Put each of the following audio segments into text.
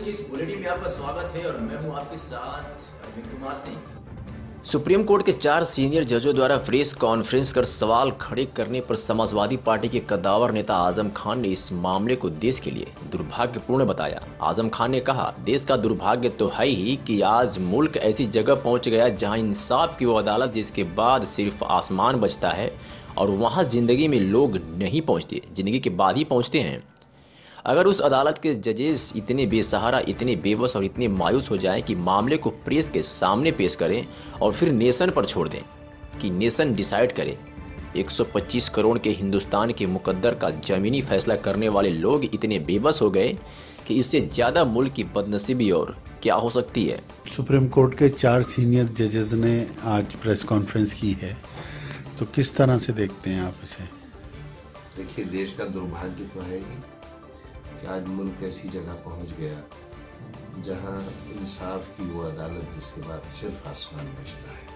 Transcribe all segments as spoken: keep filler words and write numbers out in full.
के इस बुलेटिन में आपका स्वागत है और मैं हूं आपके साथ अरविंद कुमार सिंह। सुप्रीम कोर्ट के चार सीनियर जजों द्वारा प्रेस कॉन्फ्रेंस कर सवाल खड़े करने पर समाजवादी पार्टी के कद्दावर नेता आजम खान ने इस मामले को देश के लिए दुर्भाग्यपूर्ण बताया। आजम खान ने कहा, देश का दुर्भाग्य तो है ही कि आज मुल्क ऐसी जगह पहुंच गया जहां इंसाफ की वो अदालत जिसके बाद सिर्फ आसमान बचता है और वहां जिंदगी में लोग नहीं पहुंचते, जिंदगी के बाद ही पहुंचते हैं। अगर उस अदालत के जजेस इतने बेसहारा, इतने बेबस और इतने मायूस हो जाएं कि मामले को प्रेस के सामने पेश करें और फिर नेशन पर छोड़ दें कि नेशन डिसाइड करे, एक सौ पच्चीस करोड़ के हिंदुस्तान के मुकद्दर का ज़मीनी फैसला करने वाले लोग इतने बेबस हो गए कि इससे ज़्यादा मुल्क की बदनसीबी और क्या हो सकती है। सुप्रीम कोर्ट के चार सीनियर जजेस ने आज प्रेस कॉन्फ्रेंस की है, तो किस तरह से देखते हैं आप इसे? देखिए, देश का दुर्भाग्य तो है ही कि आज मुल्क ऐसी जगह पहुंच गया जहां इंसाफ की वो अदालत जिसके बाद सिर्फ आसमान बचता है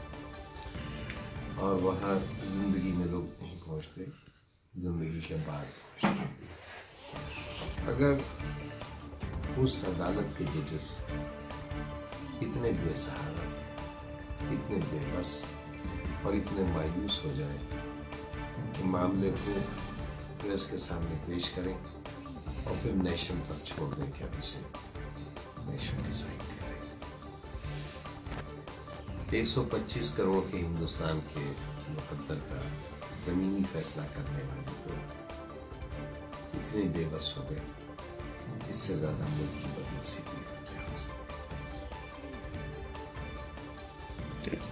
और वहां जिंदगी में लोग नहीं पहुंचते, जिंदगी के बाद पहुंचते। अगर उस अदालत के जजेस इतने बेसहारा, इतने बेबस और इतने मायूस हो जाए कि मामले को प्रेस के सामने पेश करें और फिर नेशन पर छोड़ दें कि अब इसे नेशन डिसाइड करें। एक सौ पच्चीस करोड़ के हिंदुस्तान के मुकद्दर का जमीनी फैसला करने वाले लोग इतने बेबस हो गए, इससे ज्यादा मुल्क की बदनसीबी क्या हो सकती है।